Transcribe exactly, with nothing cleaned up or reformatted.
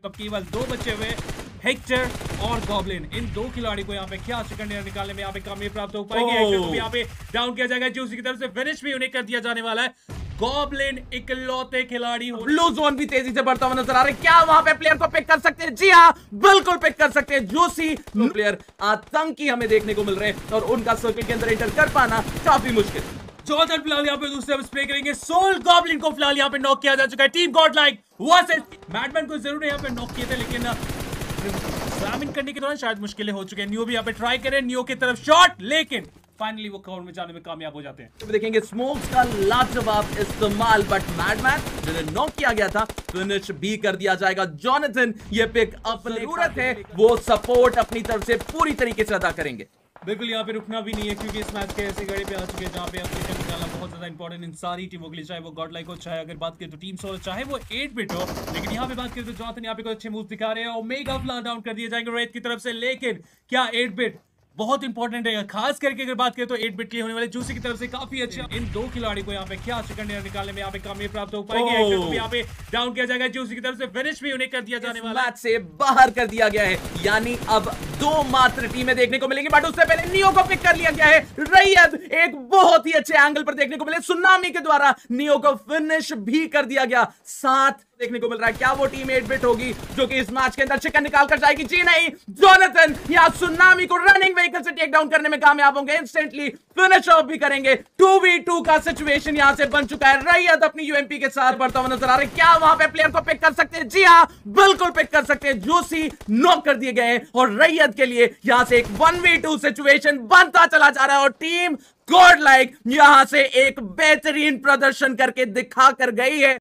तो केवल दो बचे हुए, हेक्टर और गॉब्लिन। इन दो खिलाड़ी को यहाँ पे क्या सेकंड निकालने में यहाँ पे कामयाबी प्राप्त हो पाएगी। हेक्टर को भी यहाँ पे डाउन किया जाएगा, जूसी की तरफ से फिनिश भी उन्हें कर दिया जाने वाला है। गॉब्लिन इकलौते खिलाड़ी हो। ब्लू जोन भी तेजी से बढ़ता हुआ नजर आ रहा है। क्या वहां पे प्लेयर को पिक कर सकते हैं? जी हाँ, बिल्कुल पिक कर सकते हैं। जूसी प्लेयर आतंकी हमें देखने को मिल रहे हैं और उनका सर्किल के अंदर एंटर कर पाना काफी मुश्किल। जॉर्डन फिलहाल यहाँ पे दूसरे स्प्रे करेंगे। सोल गॉब्लिन को फिलहाल यहाँ पे नॉक किया जा चुका है। Team god like versus madman को जरूर यहाँ पे नॉक किए थे, लेकिन एग्जामिन करने के दौरान शायद मुश्किलें हो चुकी है। न्यू भी यहाँ पे ट्राई करें, न्यू की तरफ शॉट, लेकिन फाइनली वो कवर में जाने में कामयाब हो जाते हैं। तो देखेंगे स्मोक्स का लाजवाब इस्तेमाल, बट मैडमैन जिन्हें नॉक किया गया था फिनिश भी कर दिया जाएगा। जॉनथन ये पिक अपनी जरूरत है, वो सपोर्ट अपनी तरफ से पूरी तरीके से अदा करेंगे। बिल्कुल यहाँ पे रुकना भी नहीं है, क्योंकि इस मैच के ऐसे घड़ी पे आ चुके हैं जहाँ पे अपने निकालना बहुत ज्यादा इंपॉर्टेंट इन सारी टीमों के लिए, चाहे वो गॉड लाइक हो, चाहे अगर बात करें तो टीम सोल, चाहे वो एट बिट हो। लेकिन यहाँ पे बात करें तो जॉनथन यहाँ पे कुछ अच्छे मूव दिखा रहे हैं। ओमेगा फ्लावर डाउन कर दिए जाएंगे रेड की तरफ से, लेकिन क्या एट बिट बहुत इंपॉर्टेंट है, खास करके अगर बात करें तो एट बिट के होने वाले जूसी की तरफ से काफी अच्छे। इन दो खिलाड़ी को यहाँ पे क्या सेकंड निकालने में यहाँ पे कामयाबी प्राप्त हो पाएगी। हेक्टर को भी यहाँ पे डाउन किया जाएगा, जूसी की तरफ से फिनिश भी उन्हें कर दिया जाने वाला है। मैच से बाहर कर दिया गया है, यानी अब दो मात्र टीमें देखने को मिलेंगी। बट उससे पहले नियो को पिक कर लिया गया है। रैयद एक बहुत ही अच्छे एंगल पर देखने को मिले, सुनामी के द्वारा नियो को फिनिश भी कर दिया गया। साथ देखने को मिल रहा है, क्या वो टीम एट बिट होगी जो कि इस मैच के अंदर चिकन निकाल कर जाएगी? जी नहीं, जॉनथन या सुनामी को रनिंग व्हीकल से टेक डाउन करने में कामयाब होंगे, इंस्टेंटली फिनिश ऑफ भी करेंगे। टू वी टू का सिचुएशन यहां से बन चुका है। रैयद अपनी यूएमपी के साथ बढ़ता हुआ नजर आ रहा है। क्या वहां पे प्लेयर को पिक कर सकते हैं? जी हां, बिल्कुल पिक कर सकते हैं। जूसी नॉक कर दिए गए हैं और रैयद के लिए यहां से एक वन वी टू सिचुएशन बनता चला जा रहा है और टीम गॉड लाइक यहां से एक बेहतरीन प्रदर्शन करके दिखा कर गई है।